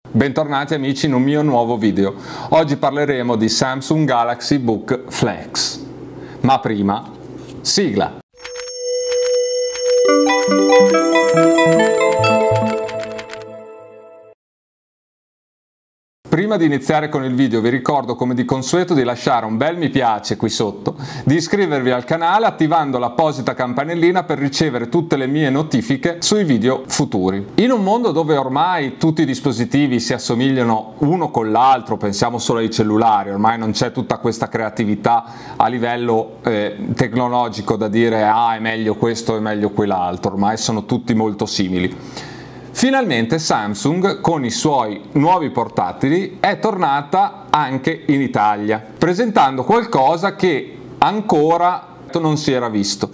Bentornati amici in un mio nuovo video. Oggi parleremo di Samsung Galaxy Book Flex. Ma prima, sigla! Prima di iniziare con il video vi ricordo come di consueto di lasciare un bel mi piace qui sotto, di iscrivervi al canale attivando l'apposita campanellina per ricevere tutte le mie notifiche sui video futuri. In un mondo dove ormai tutti i dispositivi si assomigliano uno con l'altro, pensiamo solo ai cellulari, ormai non c'è tutta questa creatività a livello tecnologico da dire è meglio questo e meglio quell'altro, ormai sono tutti molto simili. Finalmente Samsung con i suoi nuovi portatili è tornata anche in Italia, presentando qualcosa che ancora non si era visto,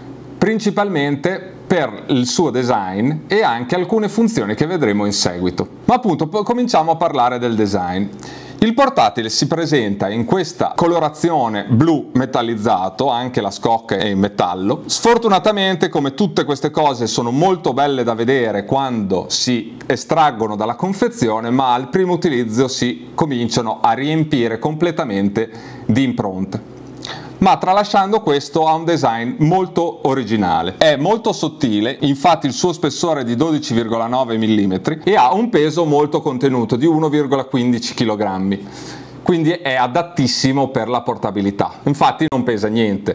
principalmente per il suo design e anche alcune funzioni che vedremo in seguito. Ma appunto cominciamo a parlare del design. Il portatile si presenta in questa colorazione blu metallizzato, anche la scocca è in metallo. Sfortunatamente, come tutte queste cose, sono molto belle da vedere quando si estraggono dalla confezione, ma al primo utilizzo si cominciano a riempire completamente di impronte. Ma tralasciando questo, ha un design molto originale. È molto sottile, infatti il suo spessore è di 12,9 mm e ha un peso molto contenuto di 1,15 kg, quindi è adattissimo per la portabilità, infatti non pesa niente.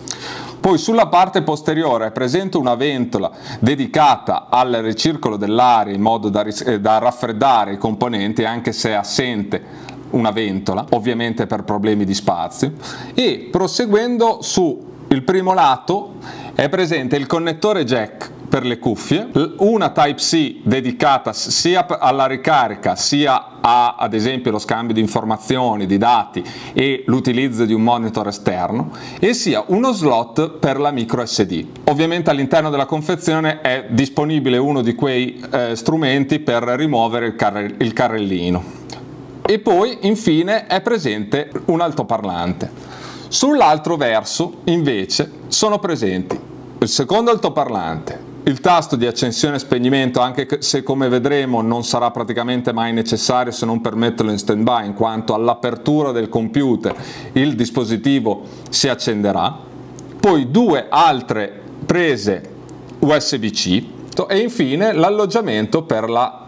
Poi sulla parte posteriore è presente una ventola dedicata al ricircolo dell'aria in modo da raffreddare i componenti, anche se è assente una ventola, ovviamente per problemi di spazio. E proseguendo sul primo lato è presente il connettore jack per le cuffie, una Type-C dedicata sia alla ricarica sia ad esempio lo scambio di informazioni, di dati e l'utilizzo di un monitor esterno, e sia uno slot per la micro SD. Ovviamente all'interno della confezione è disponibile uno di quei strumenti per rimuovere il carrellino. E poi infine è presente un altoparlante. Sull'altro verso invece sono presenti il secondo altoparlante, il tasto di accensione e spegnimento, anche se come vedremo non sarà praticamente mai necessario se non per metterlo in stand by, in quanto all'apertura del computer il dispositivo si accenderà, poi due altre prese USB-C e infine l'alloggiamento per la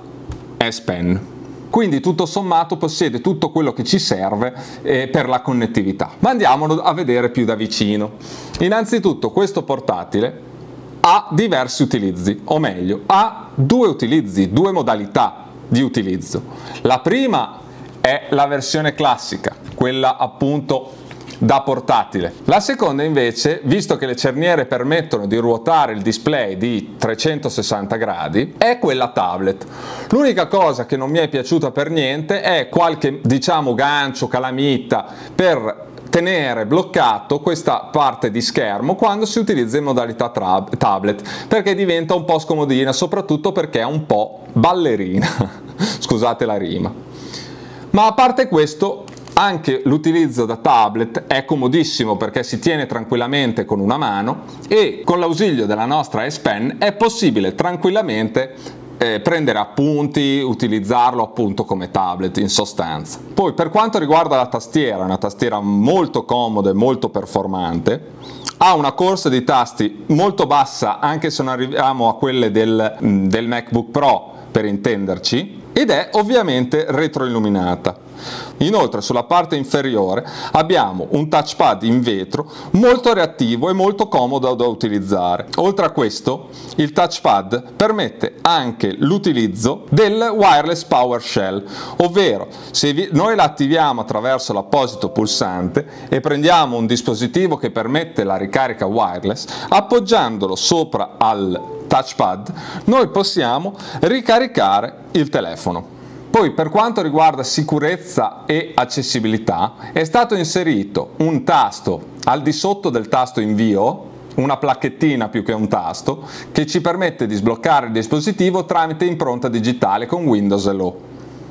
S Pen. Quindi tutto sommato possiede tutto quello che ci serve per la connettività. Ma andiamolo a vedere più da vicino. Innanzitutto questo portatile ha diversi utilizzi, o meglio, ha due utilizzi, due modalità di utilizzo. La prima è la versione classica, quella appunto da portatile. La seconda invece, visto che le cerniere permettono di ruotare il display di 360 gradi, è quella tablet. L'unica cosa che non mi è piaciuta per niente è qualche, diciamo, gancio, calamita per tenere bloccato questa parte di schermo quando si utilizza in modalità tablet, perché diventa un po' scomodina, soprattutto perché è un po' ballerina. Scusate la rima. Ma a parte questo, anche l'utilizzo da tablet è comodissimo perché si tiene tranquillamente con una mano e con l'ausilio della nostra S Pen è possibile tranquillamente prendere appunti, utilizzarlo appunto come tablet in sostanza. Poi per quanto riguarda la tastiera, una tastiera molto comoda e molto performante, ha una corsa di tasti molto bassa anche se non arriviamo a quelle del MacBook Pro per intenderci, ed è ovviamente retroilluminata. Inoltre sulla parte inferiore abbiamo un touchpad in vetro molto reattivo e molto comodo da utilizzare. Oltre a questo, il touchpad permette anche l'utilizzo del wireless PowerShell, ovvero se noi la attiviamo attraverso l'apposito pulsante e prendiamo un dispositivo che permette la ricarica wireless, appoggiandolo sopra al touchpad noi possiamo ricaricare il telefono. Poi per quanto riguarda sicurezza e accessibilità è stato inserito un tasto al di sotto del tasto invio, una placchettina più che un tasto, che ci permette di sbloccare il dispositivo tramite impronta digitale con Windows Hello.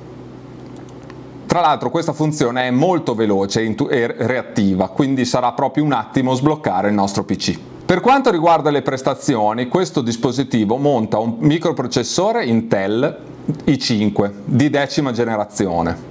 Tra l'altro questa funzione è molto veloce e reattiva, quindi sarà proprio un attimo sbloccare il nostro PC. Per quanto riguarda le prestazioni, questo dispositivo monta un microprocessore Intel i5 di 10ª generazione.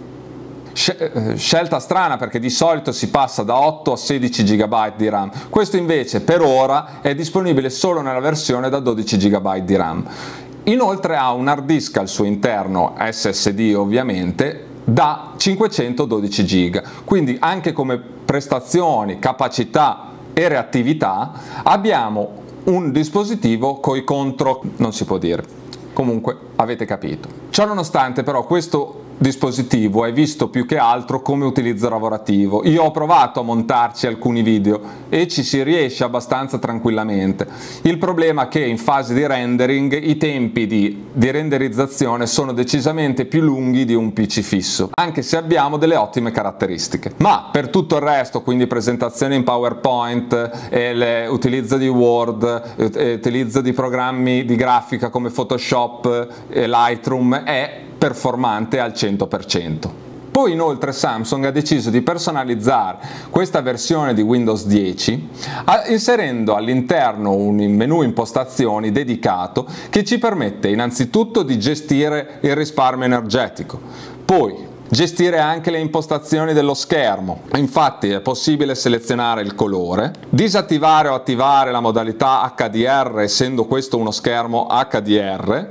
Scelta strana, perché di solito si passa da 8 a 16 GB di RAM, questo invece per ora è disponibile solo nella versione da 12 GB di RAM. Inoltre ha un hard disk al suo interno, SSD ovviamente, da 512 GB, quindi anche come prestazioni, capacità e reattività abbiamo un dispositivo coi contro, non si può dire, comunque avete capito. Ciò nonostante però questo dispositivo è visto più che altro come utilizzo lavorativo. Io ho provato a montarci alcuni video e ci si riesce abbastanza tranquillamente. Il problema è che in fase di rendering i tempi di renderizzazione sono decisamente più lunghi di un PC fisso, anche se abbiamo delle ottime caratteristiche. Ma per tutto il resto, quindi presentazione in PowerPoint, utilizzo di Word, utilizzo di programmi di grafica come Photoshop e Lightroom, è performante al 100%. Poi inoltre Samsung ha deciso di personalizzare questa versione di Windows 10 inserendo all'interno un menu impostazioni dedicato che ci permette innanzitutto di gestire il risparmio energetico, poi gestire anche le impostazioni dello schermo. Infatti è possibile selezionare il colore, disattivare o attivare la modalità HDR essendo questo uno schermo HDR,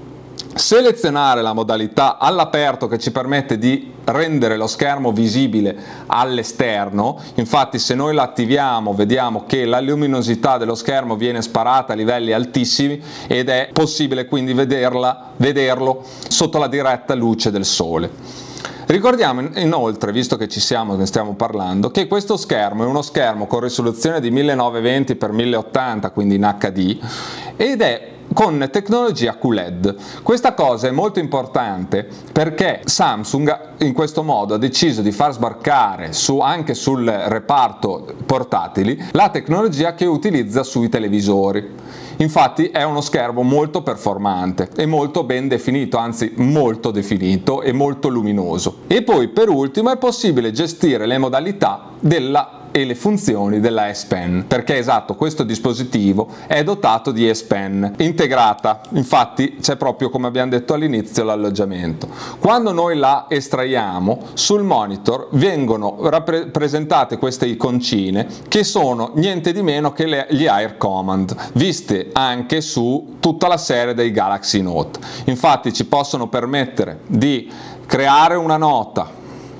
selezionare la modalità all'aperto che ci permette di rendere lo schermo visibile all'esterno. Infatti se noi la attiviamo vediamo che la luminosità dello schermo viene sparata a livelli altissimi ed è possibile quindi vederlo sotto la diretta luce del sole. Ricordiamo inoltre, visto che ne stiamo parlando, che questo schermo è uno schermo con risoluzione di 1920x1080, quindi in HD, ed è con tecnologia QLED. Questa cosa è molto importante perché Samsung in questo modo ha deciso di far sbarcare anche sul reparto portatili la tecnologia che utilizza sui televisori. Infatti è uno schermo molto performante e molto ben definito, anzi molto definito e molto luminoso. E poi per ultimo è possibile gestire le modalità e le funzioni della S Pen, perché esatto, questo dispositivo è dotato di S Pen integrata, infatti c'è proprio, come abbiamo detto all'inizio, l'alloggiamento. Quando noi la estraiamo sul monitor vengono rappresentate queste iconcine che sono niente di meno che gli Air Command, viste anche su tutta la serie dei Galaxy Note. Infatti ci possono permettere di creare una nota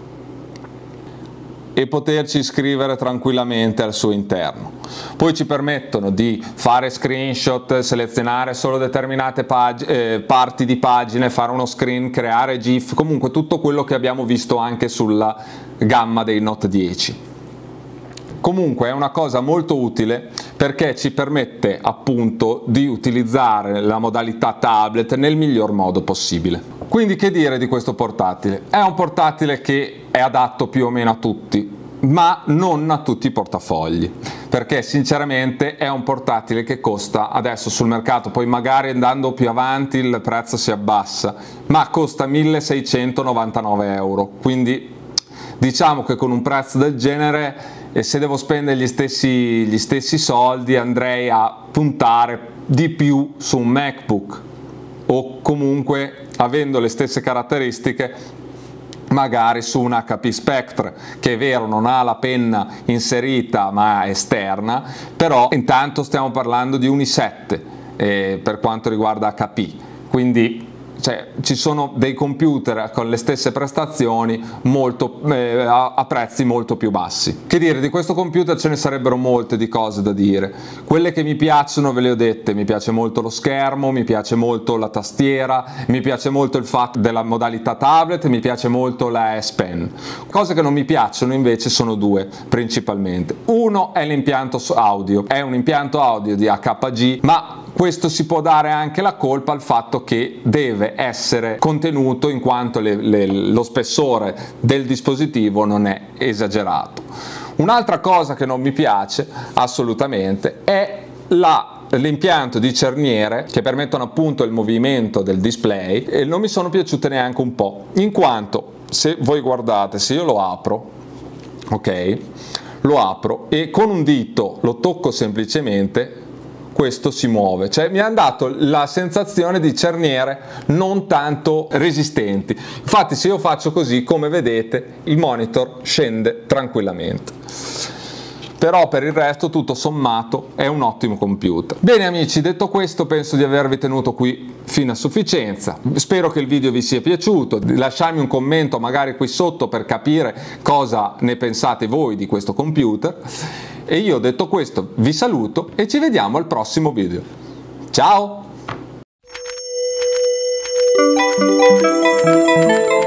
e poterci scrivere tranquillamente al suo interno. Poi ci permettono di fare screenshot, selezionare solo determinate parti di pagine, fare uno screen, creare GIF, comunque tutto quello che abbiamo visto anche sulla gamma dei Note 10. Comunque è una cosa molto utile perché ci permette appunto di utilizzare la modalità tablet nel miglior modo possibile. Quindi che dire di questo portatile? È un portatile che è adatto più o meno a tutti, ma non a tutti i portafogli, perché sinceramente è un portatile che costa adesso sul mercato, poi magari andando più avanti il prezzo si abbassa, ma costa 1.699 euro, quindi diciamo che con un prezzo del genere, e se devo spendere gli stessi soldi, andrei a puntare di più su un MacBook o comunque, avendo le stesse caratteristiche, magari su un HP Spectre, che è vero non ha la penna inserita ma è esterna, però intanto stiamo parlando di un i7 per quanto riguarda HP, quindi ci sono dei computer con le stesse prestazioni a prezzi molto più bassi. Che dire, di questo computer ce ne sarebbero molte di cose da dire. Quelle che mi piacciono ve le ho dette: mi piace molto lo schermo, mi piace molto la tastiera, mi piace molto il fatto della modalità tablet, mi piace molto la S Pen. Cose che non mi piacciono invece sono due principalmente. Uno è l'impianto audio, è un impianto audio di AKG, ma questo si può dare anche la colpa al fatto che deve essere contenuto in quanto lo spessore del dispositivo non è esagerato. Un'altra cosa che non mi piace assolutamente è l'impianto di cerniere che permettono appunto il movimento del display, e non mi sono piaciute neanche un po', in quanto se voi guardate, se io lo apro, ok, lo apro e con un dito lo tocco semplicemente, questo si muove, cioè mi hanno dato la sensazione di cerniere non tanto resistenti. Infatti se io faccio così, come vedete, il monitor scende tranquillamente. Però per il resto, tutto sommato, è un ottimo computer. Bene amici, detto questo, penso di avervi tenuto qui fino a sufficienza. Spero che il video vi sia piaciuto. Lasciatemi un commento magari qui sotto per capire cosa ne pensate voi di questo computer. E io, detto questo, vi saluto e ci vediamo al prossimo video. Ciao!